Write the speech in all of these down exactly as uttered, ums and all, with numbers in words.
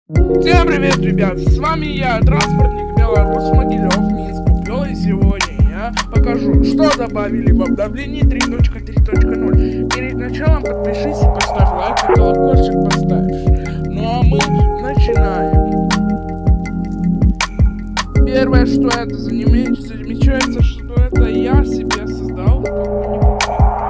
Всем привет, ребят! С вами я, транспортник Беларусь, Могилев, Минск, Купел, и сегодня я покажу, что добавили в обновлении три точка три точка ноль. Перед началом подпишись и поставь лайк, и колокольчик поставишь. Ну а мы начинаем. Первое, что это замечается, замечается, что это я себе создал какой-нибудь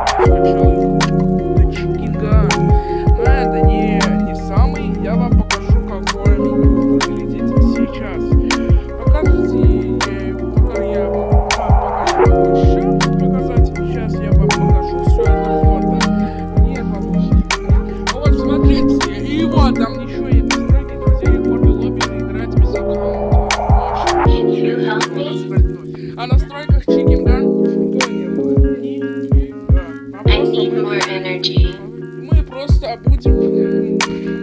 чикинга. Но это не, не самый, я вам покажу, какое меню выглядит сейчас. Покажите, пока я вам покажу еще показать. Сейчас я вам покажу все это фото. Не получится. Вот смотрите, и вот там еще есть настройки, друзья, рекорды лобби, играть без аккаунта. А на настройках чикинга нифига не было. Нифига. А просто мы, мы просто будем...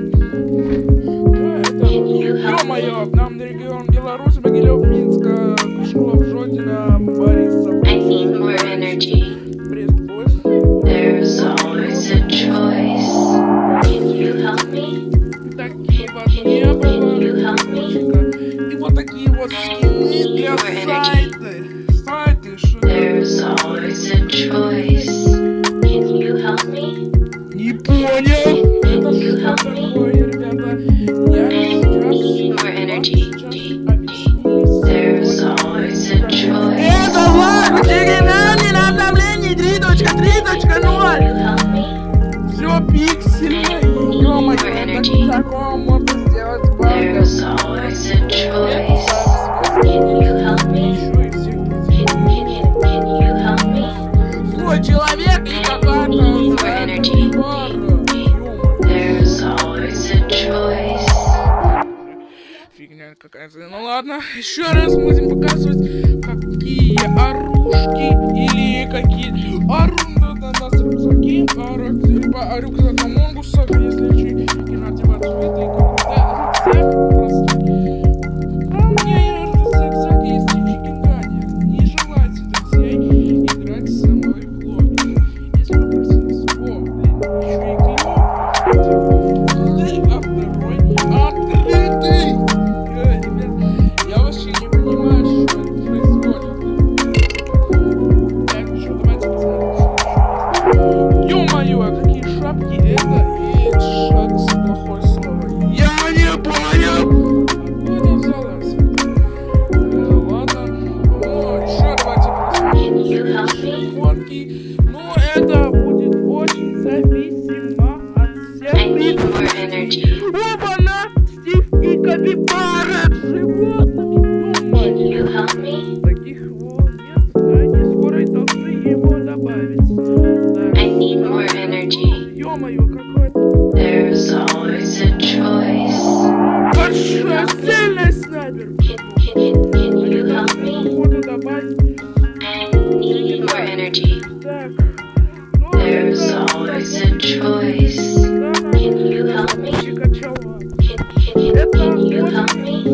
Ё-моё, нам регион Беларусь, Могилев, Минска, Кушков, Жодина, Борисов. Брест-Поезд. There's always a choice. Can you help me? Такие вот не было. И вот такие вот скины для сайта. Сайты, что There's always a choice. Can you help me? не понял. Это что такое, ребята? Я сейчас... There's always a choice. Это ладно, оригинальный на обновлении три точка три точка ноль. Все пиксельно, ё-моё, так такого можно сделать There's always a choice. Can you help me? Can you help me? Свой человек и какая-то There's always a choice. фигня какая-то. Ну ладно, еще раз будем показывать, какие оружки или какие оружия на нас рюкзаки, а рюкзак Амонгуса, если и надевать цветы, и какой-то рюкзак просто. А мне рюкзак есть и чикингане. Не желайте, друзья, играть со мной в влоге. Если вы просились, о, блин, еще и клево. А второй открытый. Я вообще не понимаю, что это происходит. Так, что, давайте посмотрим. Ё-моё, а какие шапки это? И шапки, плохое слово. Я не понял! Откуда взялась? Э, ладно. Ну, еще давайте посмотрим фотки. Ну, это будет очень зависимо от всех. Опа-на! Стив и капибара с животными. Ё-моё. Таких вот нет. Они скоро должны его добавить. Ё-моё, какой-то. There's always a choice. Большая сильная снайпер. Can you help me? Походу добавить. I need more energy. Так. Ну, There's это... always a choice. Can you help me? Чикачало. Can, can you help me?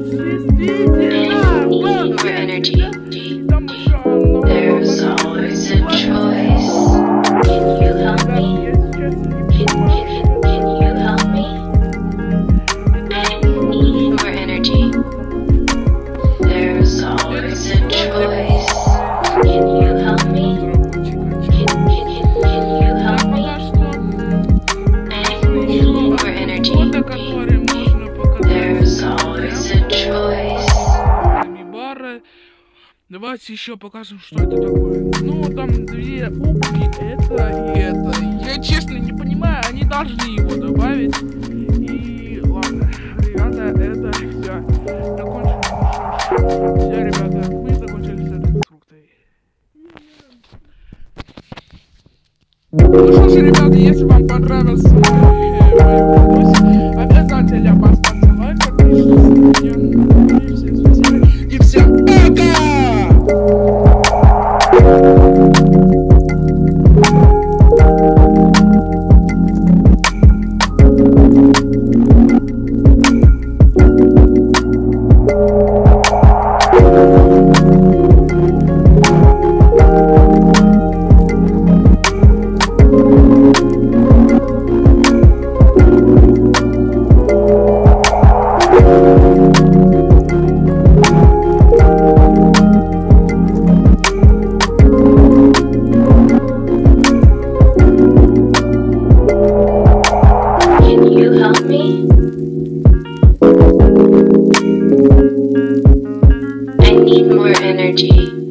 I need more energy. There's always a choice. Can you help me? Can, can, can you help me? I need more energy. There's always a choice. Can you help me? Can, can, can you help me? I need more energy. There's always a choice. Давайте еще покажем, что это такое. Ну, там две упки, это и это. Я честно не понимаю, они должны его добавить. И ладно, ребята, это все. Закончили. Все, ребята, мы закончили с этой инструкцией. Ну что ж, ребята, если вам понравился мой видос, обязательно поставьте лайк, подпишитесь на меня. И всем спасибо. И всем пока! energy.